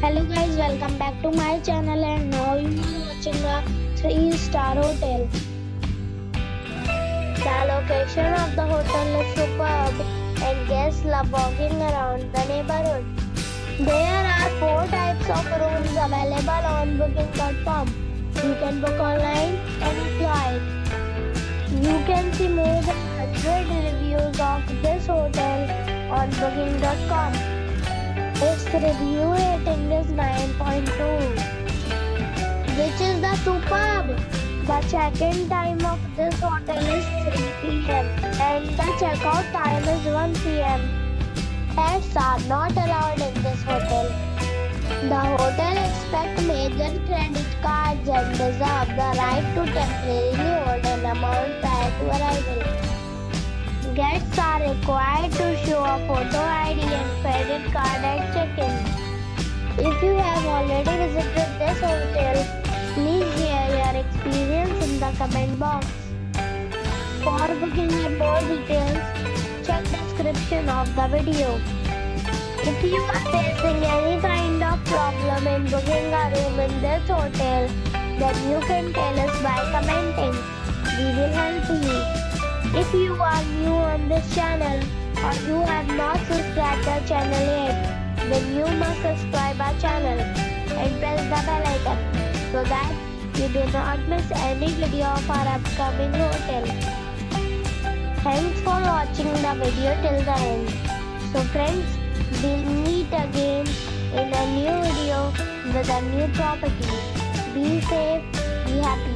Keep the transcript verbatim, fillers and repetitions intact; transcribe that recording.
Hello guys, welcome back to my channel and now you are watching a three star hotel. The location of the hotel is superb and guests love walking around the neighborhood. There are four types of rooms available on booking dot com. You can book online and enjoy it. You can see more than one hundred reviews of this hotel on booking dot com. Its review rating is nine point two, which is the superb. The check-in time of this hotel is three p m and the check-out time is one p m Pets are not allowed in this hotel. The hotel expects major credit cards and reserves the right to temporarily hold an amount prior to arrival. Guests are required to show a photo I D and credit card at check-in. If you have already visited this hotel, please share your experience in the comment box. For booking and more details, check description of the video. If you are facing any kind of problem in booking a room in this hotel, then you can tell us by commenting. We will help you. If you are new on this channel or you have not subscribed our channel yet, then you must subscribe our channel and press the bell icon so that you do not miss any video of our upcoming hotel. Thanks for watching the video till the end. So friends, we'll meet again in a new video with a new property. Be safe, be happy.